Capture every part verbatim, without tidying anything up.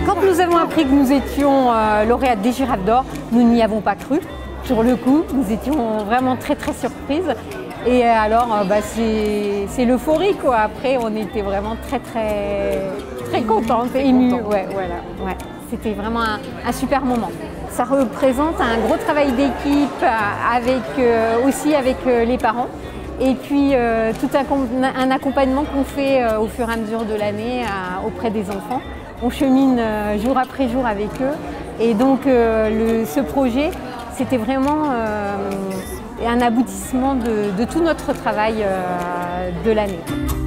Quand nous avons appris que nous étions euh, lauréates des Girafes d'Or, nous n'y avons pas cru. Sur le coup, nous étions vraiment très très surprises. Et alors, euh, bah, c'est l'euphorie quoi. Après, on était vraiment très très très contentes, émues. Ouais, voilà, ouais. C'était vraiment un, un super moment. Ça représente un gros travail d'équipe avec euh, aussi avec euh, les parents. Et puis euh, tout un, un accompagnement qu'on fait euh, au fur et à mesure de l'année euh, auprès des enfants. On chemine euh, jour après jour avec eux. Et donc euh, le, ce projet, c'était vraiment euh, un aboutissement de, de tout notre travail euh, de l'année.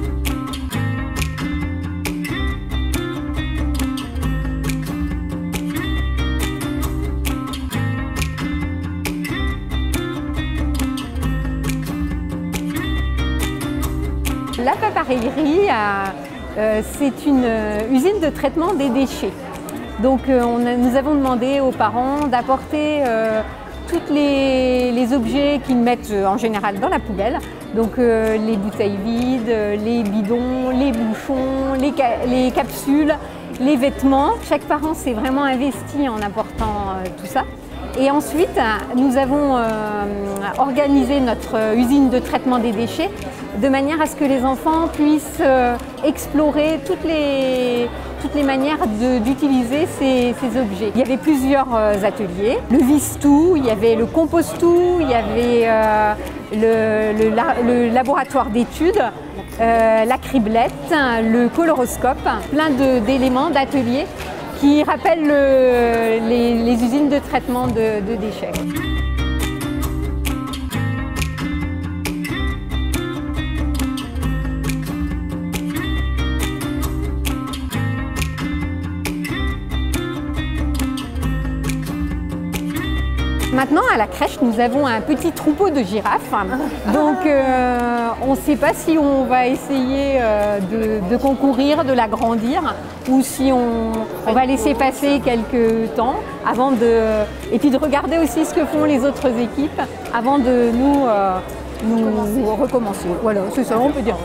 La papareillerie, euh, c'est une usine de traitement des déchets. Donc euh, on a, nous avons demandé aux parents d'apporter euh, tous les, les objets qu'ils mettent en général dans la poubelle. Donc euh, les bouteilles vides, les bidons, les bouchons, les, ca les capsules, les vêtements. Chaque parent s'est vraiment investi en apportant euh, tout ça. Et ensuite, nous avons euh, organisé notre usine de traitement des déchets de manière à ce que les enfants puissent euh, explorer toutes les, toutes les manières d'utiliser ces, ces objets. Il y avait plusieurs euh, ateliers, le Vistou, il y avait le Compostou, il y avait euh, le, le, la, le laboratoire d'études, euh, la criblette, le coloroscope, plein d'éléments, d'ateliers qui rappellent le, les, les usines de traitement de, de déchets. Maintenant, à la crèche, nous avons un petit troupeau de girafes. Donc, euh, on ne sait pas si on va essayer euh, de, de concourir, de l'agrandir, ou si on, on va laisser passer quelques temps avant de, et puis de regarder aussi ce que font les autres équipes avant de nous, euh, nous recommencer. Voilà, c'est ça, on peut dire.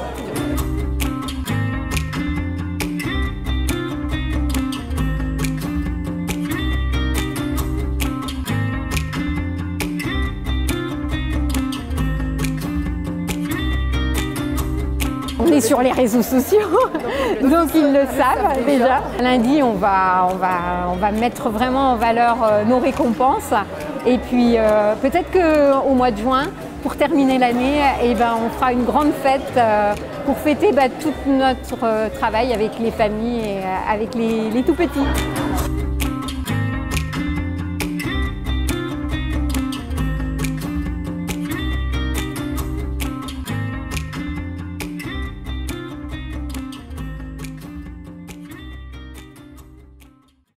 On est sur les réseaux sociaux, donc ils le savent déjà. Lundi, on va, on va, on va mettre vraiment en valeur nos récompenses. Et puis euh, peut-être qu'au mois de juin, pour terminer l'année, eh ben, on fera une grande fête euh, pour fêter bah, tout notre euh, travail avec les familles et euh, avec les, les tout petits.